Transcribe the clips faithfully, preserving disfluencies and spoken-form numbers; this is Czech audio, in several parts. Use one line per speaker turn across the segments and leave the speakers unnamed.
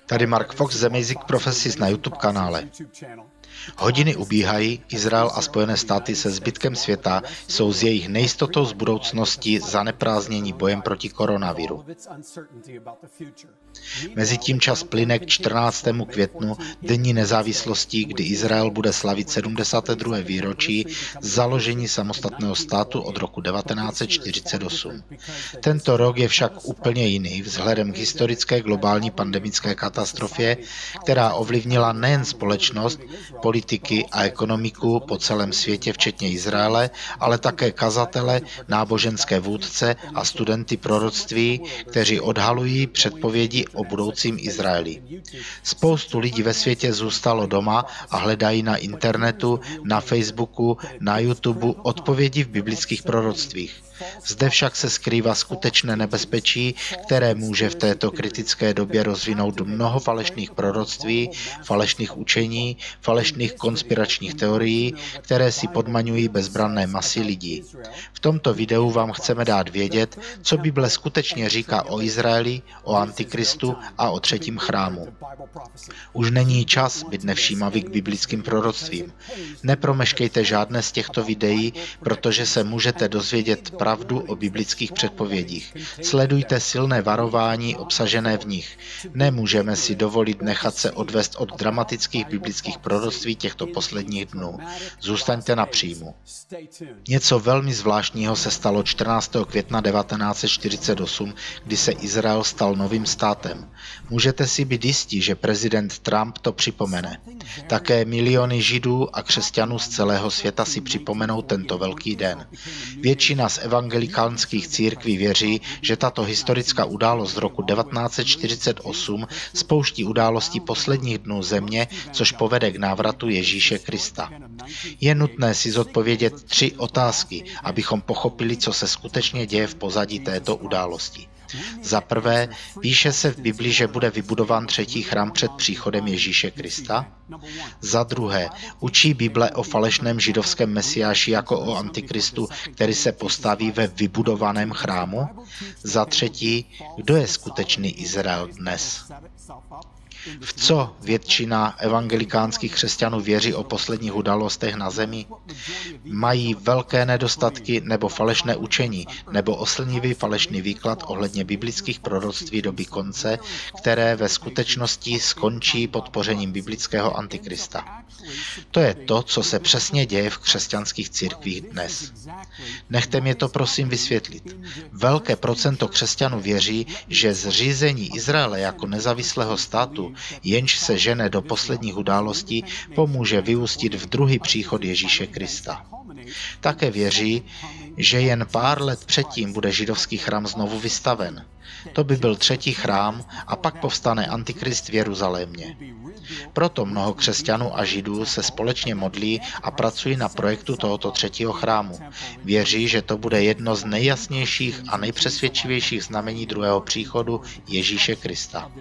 Tady Mark Fox z Amazing Prophecies na YouTube kanále. Hodiny ubíhají, Izrael a Spojené státy se zbytkem světa jsou s jejich nejistotou z budoucnosti zaneprázdnění bojem proti koronaviru. Mezitím čas plyne k čtrnáctému květnu, Dní nezávislosti, kdy Izrael bude slavit sedmdesáté druhé výročí založení samostatného státu od roku devatenáct set čtyřicet osm. Tento rok je však úplně jiný vzhledem k historické globální pandemické katastrofě, která ovlivnila nejen společnost, politiky a ekonomiku po celém světě, včetně Izraele, ale také kazatele, náboženské vůdce a studenty proroctví, kteří odhalují předpovědi o budoucím Izraeli. Spoustu lidí ve světě zůstalo doma a hledají na internetu, na Facebooku, na YouTube odpovědi v biblických proroctvích. Zde však se skrývá skutečné nebezpečí, které může v této kritické době rozvinout mnoho falešných proroctví, falešných učení, falešných konspiračních teorií, které si podmaňují bezbranné masy lidí. V tomto videu vám chceme dát vědět, co Bible skutečně říká o Izraeli, o Antikristu a o třetím chrámu. Už není čas být nevšímavý k biblickým proroctvím. Nepromeškejte žádné z těchto videí, protože se můžete dozvědět pravdu o biblických předpovědích. Sledujte silné varování obsažené v nich. Nemůžeme si dovolit nechat se odvést od dramatických biblických proroctví těchto posledních dnů. Zůstaňte na příjmu. Něco velmi zvláštního se stalo čtrnáctého května devatenáct set čtyřicet osm, kdy se Izrael stal novým státem. Můžete si být jistí, že prezident Trump to připomene. Také miliony Židů a křesťanů z celého světa si připomenou tento velký den. Většina z evangelikánských církví věří, že tato historická událost z roku devatenáct set čtyřicet osm spouští události posledních dnů země, což povede k návratu Ježíše Krista. Je nutné si zodpovědět tři otázky, abychom pochopili, co se skutečně děje v pozadí této události. Za prvé, píše se v Bibli, že bude vybudován třetí chrám před příchodem Ježíše Krista. Za druhé, učí Bible o falešném židovském mesiáši jako o Antikristu, který se postaví ve vybudovaném chrámu. Za třetí, kdo je skutečný Izrael dnes? V co většina evangelikánských křesťanů věří o posledních událostech na zemi? Mají velké nedostatky nebo falešné učení, nebo oslnivý falešný výklad ohledně biblických proroctví doby konce, které ve skutečnosti skončí podpořením biblického Antikrista. To je to, co se přesně děje v křesťanských církvích dnes. Nechte mě to prosím vysvětlit. Velké procento křesťanů věří, že zřízení Izraele jako nezávislého státu, jenž se žene do posledních událostí, pomůže vyústit v druhý příchod Ježíše Krista. Také věří, že jen pár let předtím bude židovský chrám znovu vystaven. To by byl třetí chrám a pak povstane Antikrist v Jeruzalémě. Proto mnoho křesťanů a židů se společně modlí a pracují na projektu tohoto třetího chrámu. Věří, že to bude jedno z nejjasnějších a nejpřesvědčivějších znamení druhého příchodu Ježíše Krista.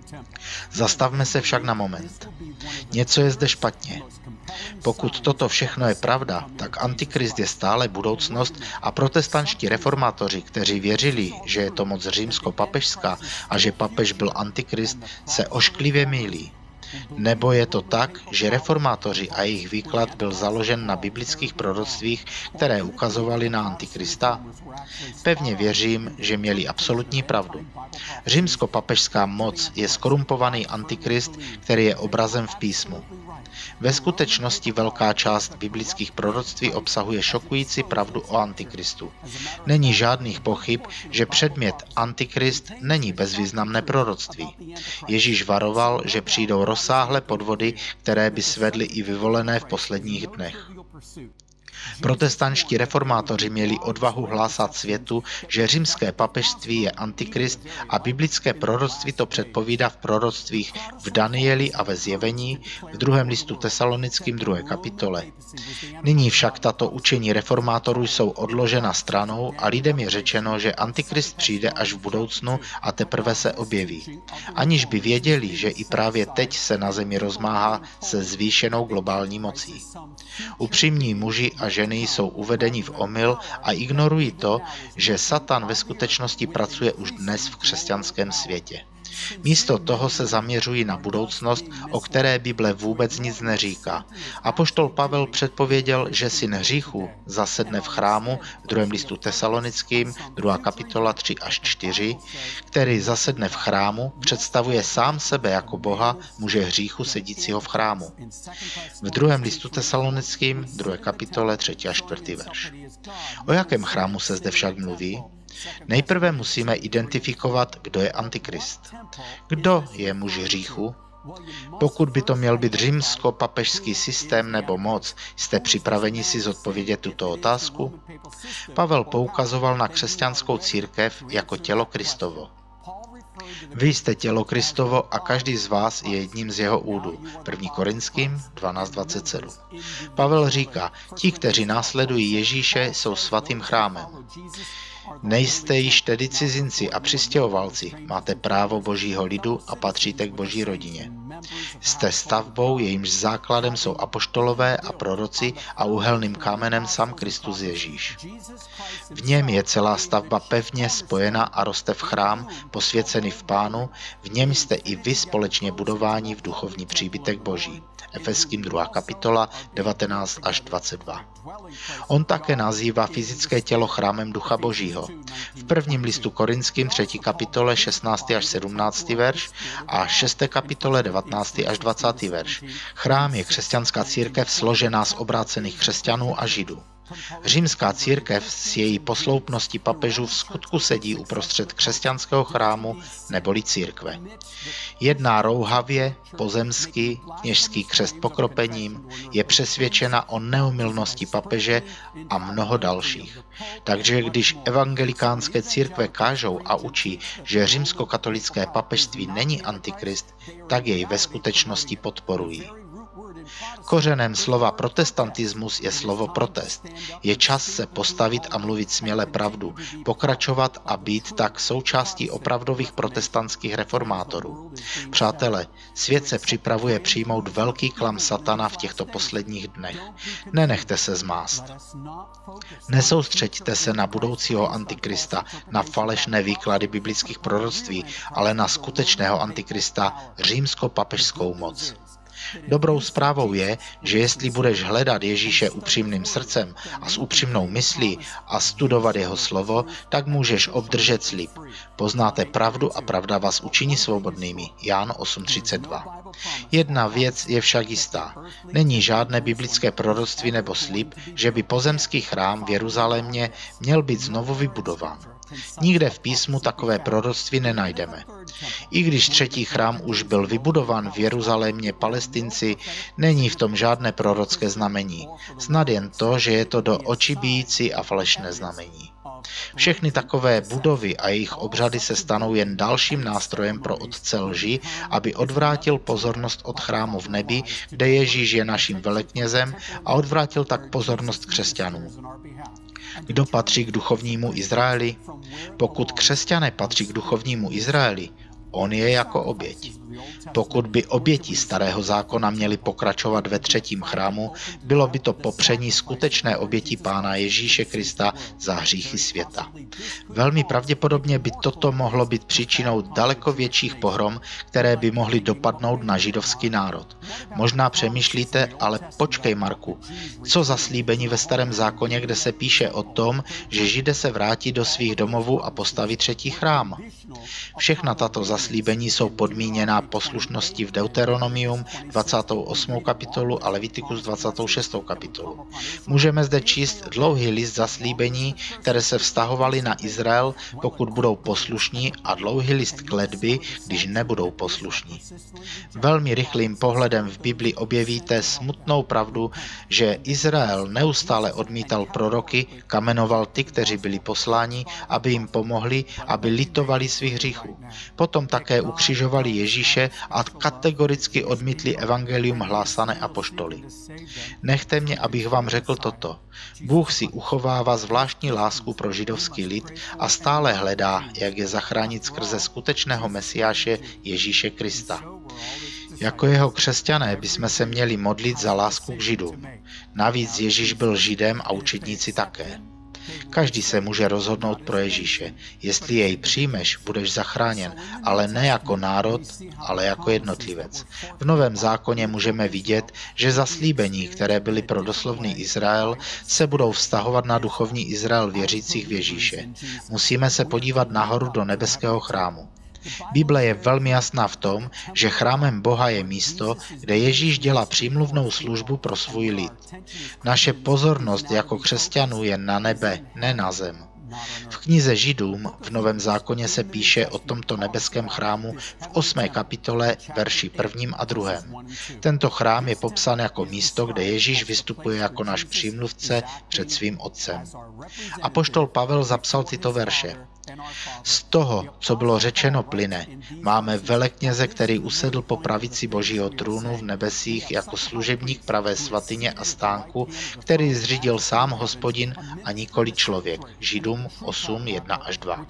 Zastavme se však na moment. Něco je zde špatně. Pokud toto všechno je pravda, tak Antikrist je stále budoucnost a protestantští reformátoři, kteří věřili, že je to moc římsko-papežská a že papež byl Antikrist, se ošklivě mýlí. Nebo je to tak, že reformátoři a jejich výklad byl založen na biblických proroctvích, které ukazovaly na Antikrista? Pevně věřím, že měli absolutní pravdu. Římsko-papežská moc je skorumpovaný Antikrist, který je obrazem v písmu. Ve skutečnosti velká část biblických proroctví obsahuje šokující pravdu o Antikristu. Není žádných pochyb, že předmět Antikrist není bezvýznamné proroctví. Ježíš varoval, že přijdou rozsáhlé podvody, které by svedly i vyvolené v posledních dnech. Protestantští reformátoři měli odvahu hlásat světu, že římské papežství je Antikrist a biblické proroctví to předpovídá v proroctvích v Danieli a ve Zjevení, v druhém listu Tesalonickým druhé kapitole. Nyní však tato učení reformátorů jsou odložena stranou a lidem je řečeno, že Antikrist přijde až v budoucnu a teprve se objeví. Aniž by věděli, že i právě teď se na zemi rozmáhá se zvýšenou globální mocí. Upřímní muži a ženy jsou uvedeni v omyl a ignorují to, že Satan ve skutečnosti pracuje už dnes v křesťanském světě. Místo toho se zaměřují na budoucnost, o které Bible vůbec nic neříká. Apoštol Pavel předpověděl, že syn hříchu zasedne v chrámu v druhém listu Tesalonickým, druhá kapitola tři až čtyři, který zasedne v chrámu, představuje sám sebe jako Boha, muže hříchu sedícího v chrámu. V druhém listu Tesalonickým, druhé kapitole, třetí a čtvrtý verš. O jakém chrámu se zde však mluví? Nejprve musíme identifikovat, kdo je Antikrist. Kdo je muž hříchu? Pokud by to měl být římsko-papežský systém nebo moc, jste připraveni si zodpovědět tuto otázku? Pavel poukazoval na křesťanskou církev jako tělo Kristovo. Vy jste tělo Kristovo a každý z vás je jedním z jeho údů. první Korinským dvanáct dvacet sedm. Pavel říká, ti, kteří následují Ježíše, jsou svatým chrámem. Nejste již tedy cizinci a přistěhovalci, máte právo božího lidu a patříte k boží rodině. Jste stavbou, jejímž základem jsou apoštolové a proroci a úhelným kámenem sám Kristus Ježíš. V něm je celá stavba pevně spojena a roste v chrám, posvěcený v Pánu, v něm jste i vy společně budováni v duchovní příbytek boží. Efeským druhá kapitola devatenáct až dvacet dva. On také nazývá fyzické tělo chrámem Ducha Božího. V prvním listu Korinským třetí kapitole šestnáctý až sedmnáctý verš a šesté kapitole devatenáctý až dvacátý verš. Chrám je křesťanská církev složená z obrácených křesťanů a židů. Římská církev s její posloupností papežů v skutku sedí uprostřed křesťanského chrámu neboli církve. Jedná rouhavě, pozemský, kněžský křest pokropením, je přesvědčena o neomylnosti papeže a mnoho dalších. Takže když evangelikánské církve kážou a učí, že římskokatolické papežství není antikrist, tak jej ve skutečnosti podporují. Kořenem slova protestantismus je slovo protest. Je čas se postavit a mluvit směle pravdu, pokračovat a být tak součástí opravdových protestantských reformátorů. Přátelé, svět se připravuje přijmout velký klam satana v těchto posledních dnech. Nenechte se zmást. Nesoustřeďte se na budoucího antikrista, na falešné výklady biblických proroctví, ale na skutečného antikrista, římsko-papežskou moc. Dobrou zprávou je, že jestli budeš hledat Ježíše upřímným srdcem a s upřímnou myslí a studovat jeho slovo, tak můžeš obdržet slib. Poznáte pravdu a pravda vás učiní svobodnými. Jan osm třicet dva. Jedna věc je však jistá. Není žádné biblické proroctví nebo slib, že by pozemský chrám v Jeruzalémě měl být znovu vybudován. Nikde v písmu takové proroctví nenajdeme. I když třetí chrám už byl vybudován v Jeruzalémě Palestinci, není v tom žádné prorocké znamení. Snad jen to, že je to do očí bijící a falešné znamení. Všechny takové budovy a jejich obřady se stanou jen dalším nástrojem pro otce lži, aby odvrátil pozornost od chrámu v nebi, kde Ježíš je naším veleknězem, a odvrátil tak pozornost křesťanů. Kdo patří k duchovnímu Izraeli? Pokud křesťané patří k duchovnímu Izraeli, on je jako oběť. Pokud by oběti starého zákona měly pokračovat ve třetím chrámu, bylo by to popření skutečné oběti Pána Ježíše Krista za hříchy světa. Velmi pravděpodobně by toto mohlo být příčinou daleko větších pohrom, které by mohly dopadnout na židovský národ. Možná přemýšlíte, ale počkej, Marku, co za slíbení ve starém zákoně, kde se píše o tom, že Židé se vrátí do svých domovů a postaví třetí chrám? Všechna tato zaslíbení jsou podmíněná poslušností v Deuteronomium dvacátou osmou kapitolu a Levitikus dvacátou šestou kapitolu. Můžeme zde číst dlouhý list zaslíbení, které se vztahovaly na Izrael, pokud budou poslušní, a dlouhý list kletby, když nebudou poslušní. Velmi rychlým pohledem v Bibli objevíte smutnou pravdu, že Izrael neustále odmítal proroky, kamenoval ty, kteří byli posláni, aby jim pomohli, aby litovali svých hříchů. Potom také ukřižovali Ježíše a kategoricky odmítli evangelium hlásané apoštoly. Nechte mě, abych vám řekl toto. Bůh si uchovává zvláštní lásku pro židovský lid a stále hledá, jak je zachránit skrze skutečného Mesiáše Ježíše Krista. Jako jeho křesťané bychom se měli modlit za lásku k Židům. Navíc Ježíš byl Židem a učedníci také. Každý se může rozhodnout pro Ježíše. Jestli jej přijmeš, budeš zachráněn, ale ne jako národ, ale jako jednotlivec. V Novém zákoně můžeme vidět, že zaslíbení, které byly pro doslovný Izrael, se budou vztahovat na duchovní Izrael věřících v Ježíše. Musíme se podívat nahoru do nebeského chrámu. Bible je velmi jasná v tom, že chrámem Boha je místo, kde Ježíš dělá přímluvnou službu pro svůj lid. Naše pozornost jako křesťanů je na nebe, ne na zem. V knize Židům v Novém zákoně se píše o tomto nebeském chrámu v osmé kapitole verši prvním a druhém. Tento chrám je popsán jako místo, kde Ježíš vystupuje jako náš přímluvce před svým Otcem. Apoštol Pavel zapsal tyto verše. Z toho, co bylo řečeno, plyne. Máme velekněze, který usedl po pravici Božího trůnu v nebesích jako služebník pravé svatyně a stánku, který zřídil sám Hospodin a nikoli člověk. Židům osm, jedna až dva.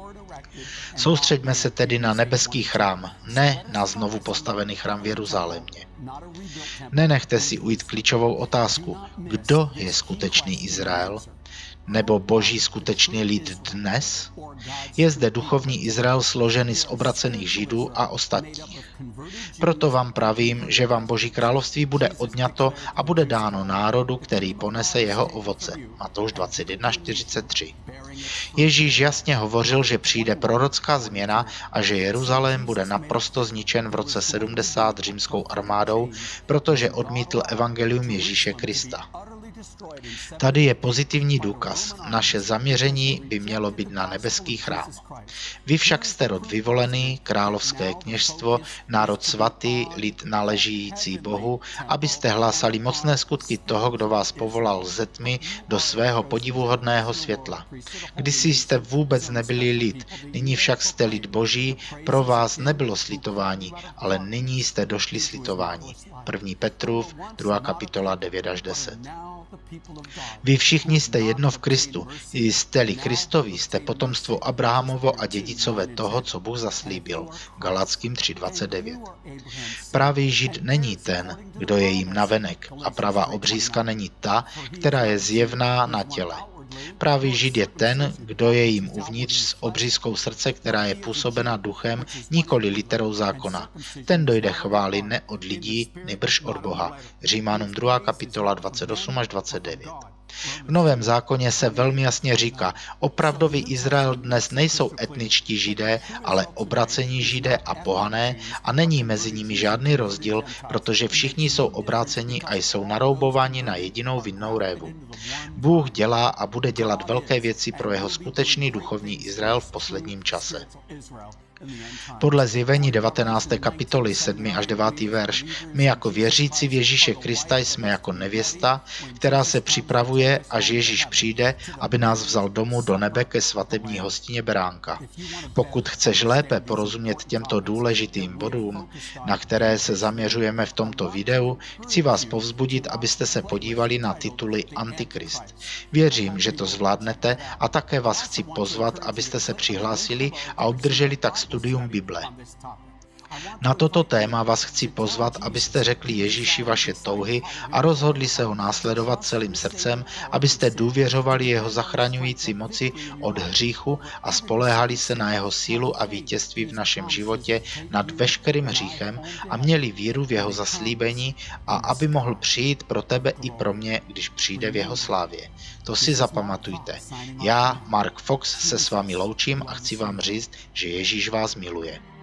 Soustřeďme se tedy na nebeský chrám, ne na znovu postavený chrám v Jeruzalémě. Nenechte si ujít klíčovou otázku, kdo je skutečný Izrael? Nebo boží skutečný lid dnes? Je zde duchovní Izrael složený z obracených Židů a ostatních. Proto vám pravím, že vám Boží království bude odňato a bude dáno národu, který ponese jeho ovoce. Matouš dvacet jedna čtyřicet tři. Ježíš jasně hovořil, že přijde prorocká změna a že Jeruzalém bude naprosto zničen v roce sedmdesát římskou armádou, protože odmítl evangelium Ježíše Krista. Tady je pozitivní důkaz. Naše zaměření by mělo být na nebeský chrám. Vy však jste rod vyvolený, královské kněžstvo, národ svatý, lid náležící Bohu, abyste hlásali mocné skutky toho, kdo vás povolal ze tmy do svého podivuhodného světla. Kdysi jste vůbec nebyli lid, nyní však jste lid Boží, pro vás nebylo slitování, ale nyní jste došli slitování. první Petrův, druhá kapitola devět až deset. Vy všichni jste jedno v Kristu, jste-li Kristovi, jste potomstvo Abrahamovo a dědicové toho, co Bůh zaslíbil. Galackým tři dvacet devět. Pravý Žid není ten, kdo je jim navenek, a pravá obřízka není ta, která je zjevná na těle. Pravý Žid je ten, kdo je jim uvnitř s obřízkou srdce, která je působena duchem, nikoli literou zákona. Ten dojde chvály ne od lidí, nýbrž od Boha. Římanům druhá kapitola dvacet osm až dvacet devět. V Novém zákoně se velmi jasně říká, opravdový Izrael dnes nejsou etničtí Židé, ale obracení Židé a pohané a není mezi nimi žádný rozdíl, protože všichni jsou obráceni a jsou naroubováni na jedinou vinnou révu. Bůh dělá a bude dělat velké věci pro jeho skutečný duchovní Izrael v posledním čase. Podle Zjevení devatenácté kapitoly sedmý až devátý verš, my jako věřící v Ježíše Krista jsme jako nevěsta, která se připravuje, až Ježíš přijde, aby nás vzal domů do nebe ke svatební hostině beránka. Pokud chceš lépe porozumět těmto důležitým bodům, na které se zaměřujeme v tomto videu, chci vás povzbudit, abyste se podívali na tituly Antikrist. Věřím, že to zvládnete a také vás chci pozvat, abyste se přihlásili a obdrželi tak studium Bible. Na toto téma vás chci pozvat, abyste řekli Ježíši vaše touhy a rozhodli se ho následovat celým srdcem, abyste důvěřovali jeho zachraňující moci od hříchu a spoléhali se na jeho sílu a vítězství v našem životě nad veškerým hříchem a měli víru v jeho zaslíbení a aby mohl přijít pro tebe i pro mě, když přijde v jeho slávě. To si zapamatujte. Já, Mark Fox, se s vámi loučím a chci vám říct, že Ježíš vás miluje.